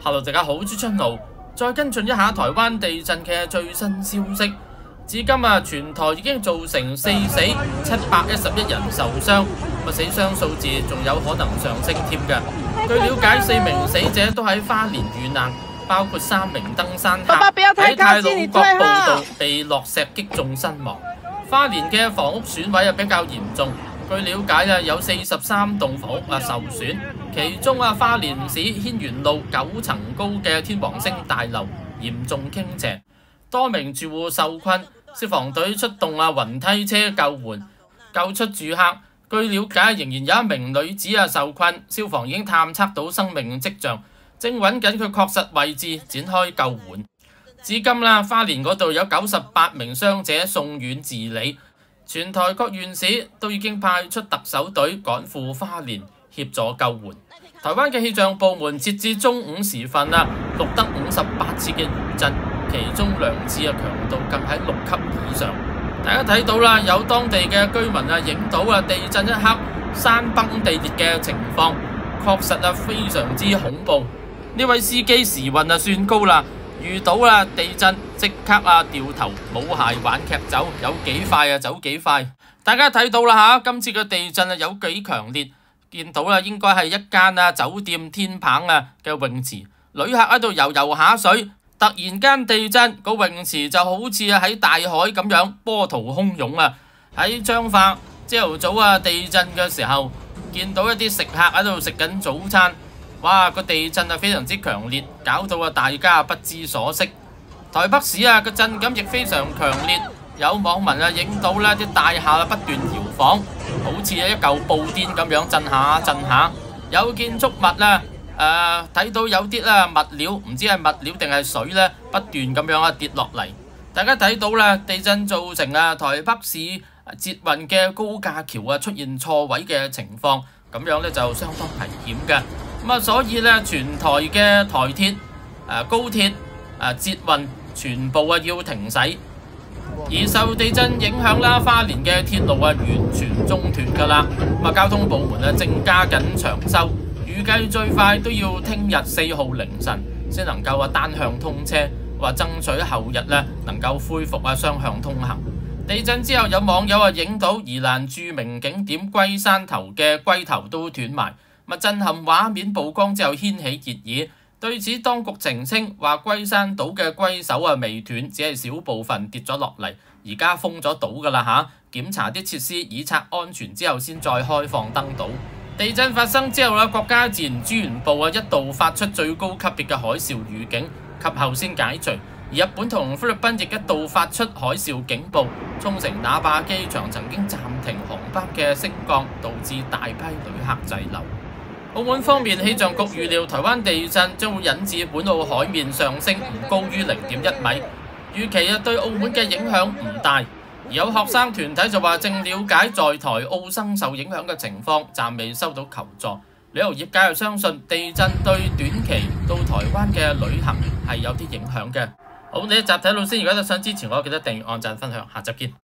Hello， 大家好，朱春豪再跟進一下台灣地震嘅最新消息。至今全台已經造成4死711人受傷，死傷數字仲有可能上升添嘅。據了解，4名死者都喺花蓮遇難，包括3名登山客喺太魯閣步道被落石擊中身亡。花蓮嘅房屋損毀比較嚴重。據了解有43棟房屋受損，其中花蓮市軒轅路9層高嘅天王星大樓嚴重傾斜，多名住戶受困，消防隊出動雲梯車救援，救出住客。據了解，仍然有一名女子受困，消防已經探測到生命跡象，正揾緊佢確實位置展開救援。至今花蓮嗰度有98名傷者送院治理。全台各縣市都已經派出特首隊趕赴花蓮協助救援。台灣嘅氣象部門截至中午時分錄得58次嘅餘震，其中2次強度更喺6級以上。大家睇到啦，有當地嘅居民影到地震一刻山崩地裂嘅情況，確實非常之恐怖。呢位司機時運算高啦。遇到地震即刻掉頭冇鞋玩劇走，有幾快走幾快。大家睇到啦今次嘅地震有幾強烈，見到應該係一間酒店天棚嘅泳池，旅客喺度游下水，突然間地震，個泳池就好似喺大海咁樣波濤洶湧喺彰化朝頭早地震嘅時候，見到一啲食客喺度食緊早餐。哇！個地震非常之強烈，搞到大家不知所適。台北市個震感亦非常強烈，有網民影到啲大廈不斷搖晃，好似一嚿布甸咁樣震下震下。有建築物睇到有啲物料，唔知係物料定係水不斷咁樣跌落嚟。大家睇到地震造成台北市捷運嘅高架橋出現錯位嘅情況，咁樣就相當危險嘅。所以全台嘅台鐵、高鐵、捷運全部要停駛，而受地震影響花蓮嘅鐵路完全中斷㗎啦。交通部門正加緊搶修，預計最快都要聽日4號凌晨先能夠單向通車，話爭取後日能夠恢復雙向通行。地震之後，有網友影到宜蘭著名景點龜山頭嘅龜頭都斷埋。震撼畫面曝光之後掀起熱議，對此當局澄清話龜山島嘅龜手未斷，只係小部分跌咗落嚟，而家封咗島㗎啦檢查啲設施以策安全之後先再開放登島。地震發生之後國家自然資源部一度發出最高級別嘅海嘯預警，及後先解除。而日本同菲律賓亦一度發出海嘯警報，沖繩那霸機場曾經暫停航班嘅升降，導致大批旅客滯留。澳門方面，氣象局預料台灣地震將會引致本澳海面上升唔高於0.1米，預期對澳門嘅影響唔大。而有學生團體就話正了解在台澳生受影響嘅情況，暫未收到求助。旅遊業界又相信地震對短期到台灣嘅旅行係有啲影響嘅。好，呢一集睇到先，如果想支持我，記得訂閱、按讚、分享，下集見。